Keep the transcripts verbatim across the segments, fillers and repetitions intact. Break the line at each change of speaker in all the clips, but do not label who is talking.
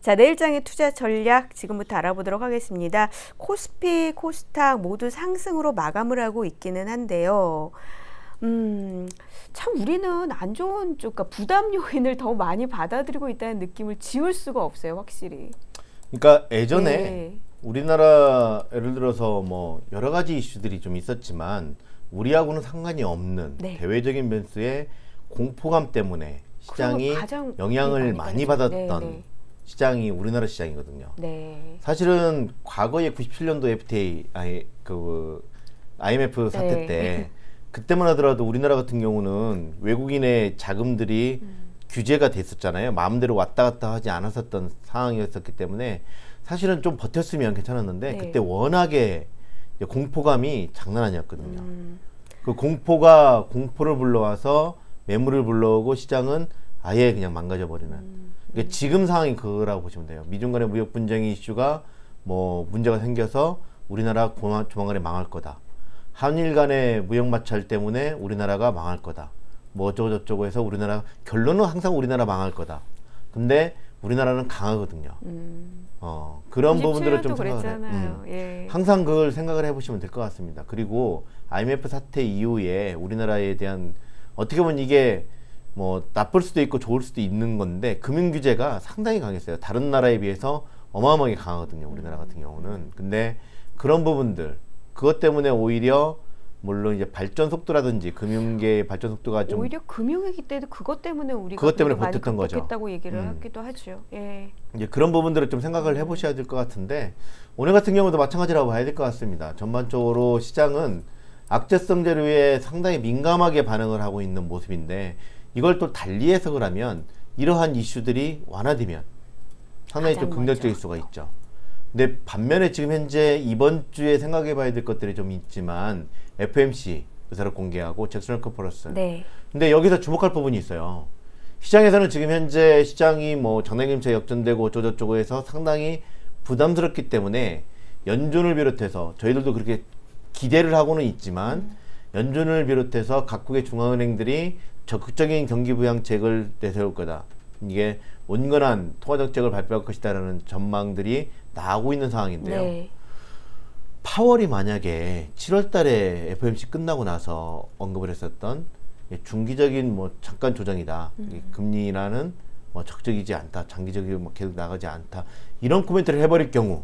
자, 내일장의 투자 전략 지금부터 알아보도록 하겠습니다. 코스피, 코스닥 모두 상승으로 마감을 하고 있기는 한데요. 음, 참 우리는 안 좋은 쪽, 그러니까 부담 요인을 더 많이 받아들이고 있다는 느낌을 지울 수가 없어요, 확실히.
그러니까 예전에
네.
우리나라 예를 들어서 뭐 여러 가지 이슈들이 좀 있었지만 우리하고는 상관이 없는
네.
대외적인 변수의 공포감 때문에 시장이 영향을 많이, 많이 받았던 네, 네. 시장이 우리나라 시장이거든요. 네. 사실은 과거에 구십칠 년도 에프티에이 아이, 그 아이엠에프 사태 네. 때 그때만 하더라도 우리나라 같은 경우는 외국인의 자금들이 음. 규제가 됐었잖아요. 마음대로 왔다 갔다 하지 않았었던 상황이었기 때문에 사실은 좀 버텼으면 괜찮았는데 네. 그때 워낙에 공포감이 장난 아니었거든요. 음. 그 공포가 공포를 불러와서 매물을 불러오고 시장은 아예 그냥 망가져 버리는. 음. 그러니까 지금 상황이 그거라고 보시면 돼요. 미중 간의 무역 분쟁 이슈가 뭐 문제가 생겨서 우리나라 조만간에 망할 거다. 한일 간의 무역 마찰 때문에 우리나라가 망할 거다. 뭐 어쩌고 저쩌고 해서 우리나라 결론은 항상 우리나라 망할 거다. 근데 우리나라는 강하거든요. 음. 어, 그런 부분들을 좀 생각을 해. 음. 예. 항상 그걸 생각을 해보시면 될 것 같습니다. 그리고 아이엠에프 사태 이후에 우리나라에 대한 어떻게 보면 이게 뭐 나쁠 수도 있고 좋을 수도 있는 건데 금융 규제가 상당히 강했어요. 다른 나라에 비해서 어마어마하게 강하거든요. 우리나라 같은 경우는. 근데 그런 부분들 그것 때문에 오히려 물론 이제 발전 속도라든지 금융계의 발전 속도가 좀
오히려 금융위기 때도 그것 때문에 우리가
그것 때문에 버텼던 거죠.
극복했다고 얘기를
음.
하기도 하죠. 예.
이제 그런 부분들을 좀 생각을 해보셔야 될 것 같은데 오늘 같은 경우도 마찬가지라고 봐야 될 것 같습니다. 전반적으로 시장은 악재성 재료에 상당히 민감하게 반응을 하고 있는 모습인데 이걸 또 달리 해석을 하면 이러한 이슈들이 완화되면 상당히 좀 긍정적일 수가 있죠. 근데 반면에 지금 현재 이번 주에 생각해 봐야 될 것들이 좀 있지만 에프오엠씨 의사를 공개하고 잭슨 컨퍼런스. 네. 근데 여기서 주목할 부분이 있어요. 시장에서는 지금 현재 시장이 뭐 장난김치 역전되고 어쩌고저쩌고 해서 상당히 부담스럽기 때문에 연준을 비롯해서 저희들도 그렇게 기대를 하고는 있지만 음. 연준을 비롯해서 각국의 중앙은행들이 적극적인 경기부양책을 내세울 거다. 이게 온건한 통화정책을 발표할 것이다라는 전망들이 나오고 있는 상황인데요. 네. 파월이 만약에 칠월 달에 에프오엠씨 끝나고 나서 언급을 했었던 중기적인 뭐 잠깐 조정이다. 음. 금리라는 뭐 적적이지 않다. 장기적으로 뭐 계속 나가지 않다. 이런 코멘트를 해버릴 경우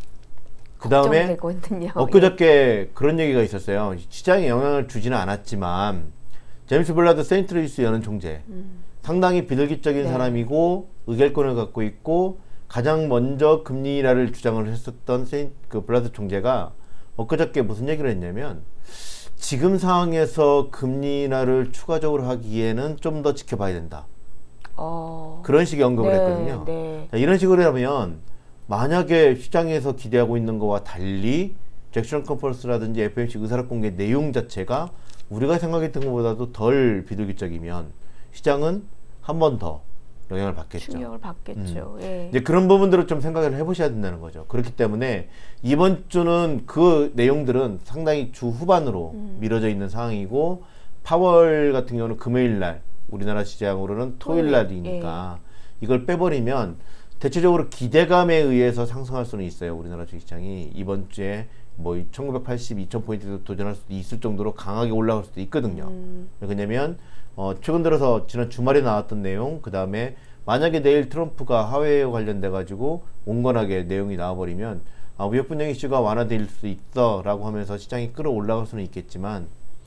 그 다음에 엊그저께 그런 얘기가 있었어요. 시장에 영향을 주지는 않았지만 제임스 블라드 세인트루이스 연은 총재 음. 상당히 비둘기적인 네. 사람이고 의결권을 갖고 있고 가장 먼저 금리 인하를 주장을 했었던 세인, 그 블라드 총재가 엊그저께 무슨 얘기를 했냐면 지금 상황에서 금리 인하를 추가적으로 하기에는 좀 더 지켜봐야 된다. 어... 그런 식의 언급을 네, 했거든요. 네. 자, 이런 식으로 하면 만약에 시장에서 기대하고 있는 것과 달리 잭슨 컨퍼런스라든지 에프오엠씨 의사락 공개 내용 자체가 우리가 생각했던 것보다도 덜 비둘기적이면 시장은 한 번 더 영향을 받겠죠.
충격을 받겠죠. 음. 예.
이제 그런 부분들을 좀 생각을 해보셔야 된다는 거죠. 그렇기 때문에 이번 주는 그 내용들은 상당히 주 후반으로 음. 미뤄져 있는 상황이고 파월 같은 경우는 금요일 날 우리나라 시장으로는 토요일 날이니까 예. 이걸 빼버리면 대체적으로 기대감에 의해서 상승할 수는 있어요. 우리나라 주식시장이 이번 주에 뭐 천구백팔십, 이천 포인트도 도전할 수도 있을 정도로 강하게 올라갈 수도 있거든요. 음. 왜냐면 어, 최근 들어서 지난 주말에 나왔던 내용, 그 다음에 만약에 내일 트럼프가 하회에 관련돼 가지고 온건하게 내용이 나와버리면 아, 무역 분쟁 이슈가 완화될 수 있어 라고 하면서 시장이 끌어올라갈 수는 있겠지만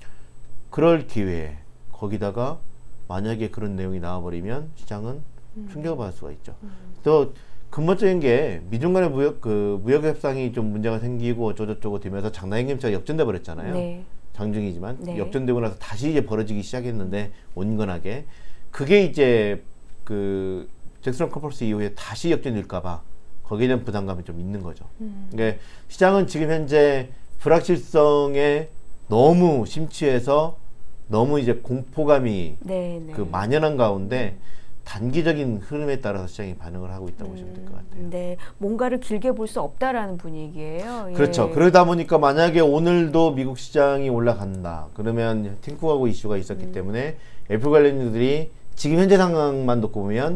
그럴 기회에 거기다가 만약에 그런 내용이 나와버리면 시장은 음. 충격을 받을 수가 있죠. 음. 또 근본적인 게 미중 간의 무역 그 무역 협상이 좀 문제가 생기고 어쩌고저쩌고 되면서 장난임금치가 역전돼 버렸잖아요. 네. 장중이지만 네. 역전되고 나서 다시 이제 벌어지기 시작했는데 온건하게 그게 이제 그 잭슨 컨퍼런스 이후에 다시 역전될까봐 거기에 대한 부담감이 좀 있는 거죠. 음. 그러니까 시장은 지금 현재 불확실성에 너무 심취해서 너무 이제 공포감이 네, 네. 그 만연한 가운데 단기적인 흐름에 따라서 시장이 반응을 하고 있다고 음, 보시면 될 것 같아요.
네, 뭔가를 길게 볼 수 없다라는 분위기예요. 예.
그렇죠. 그러다 보니까 만약에 오늘도 미국 시장이 올라간다. 그러면 팅크하고 이슈가 있었기 음. 때문에 애플 관련주들이 지금 현재 상황만 놓고 보면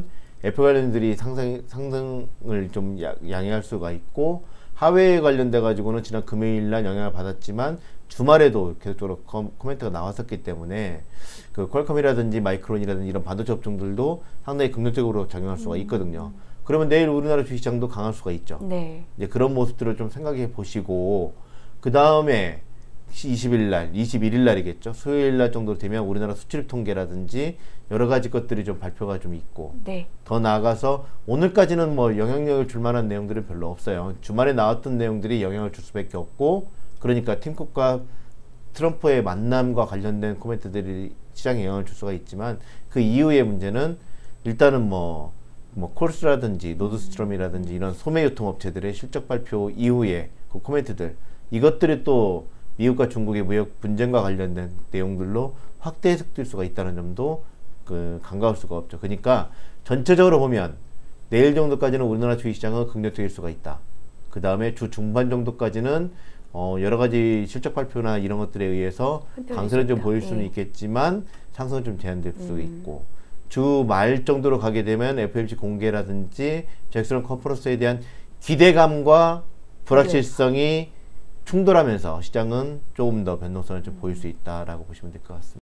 에프 관련들이 상승, 상승을 좀 야, 양해할 수가 있고, 하웨이에 관련돼 가지고는 지난 금요일 날 영향을 받았지만 주말에도 계속적으로 컴, 코멘트가 나왔었기 때문에 그 퀄컴이라든지 마이크론이라든지 이런 반도체 업종들도 상당히 긍정적으로 작용할 수가 있거든요. 그러면 내일 우리나라 주식시장도 강할 수가 있죠.
네.
이제 그런 모습들을 좀 생각해 보시고, 그 다음에 이십 일 날, 이십일 일 날이겠죠. 수요일 날 정도 되면 우리나라 수출입 통계라든지 여러 가지 것들이 좀 발표가 좀 있고,
네.
더 나아가서 오늘까지는 뭐 영향력을 줄 만한 내용들은 별로 없어요. 주말에 나왔던 내용들이 영향을 줄 수밖에 없고, 그러니까 팀쿡과 트럼프의 만남과 관련된 코멘트들이 시장에 영향을 줄 수가 있지만, 그 이후의 문제는 일단은 뭐, 뭐 콜스라든지 노드스트롬이라든지 이런 소매 유통업체들의 실적 발표 이후에 그 코멘트들, 이것들이 또 미국과 중국의 무역 분쟁과 관련된 내용들로 확대 해석될 수가 있다는 점도 그 간과할 수가 없죠. 그러니까 전체적으로 보면 내일 정도까지는 우리나라 주식시장은 긍정적일 수가 있다. 그 다음에 주 중반 정도까지는 어 여러 가지 실적 발표나 이런 것들에 의해서 강세를 좀 보일 수는
예.
있겠지만 상승은 좀 제한될 수
음.
있고, 주 말 정도로 가게 되면 에프 오 엠 씨 공개라든지 잭슨 컨퍼런스에 대한 기대감과 불확실성이 충돌하면서 시장은 조금 더 변동성을 좀 보일 수 있다라고 보시면 될 것 같습니다.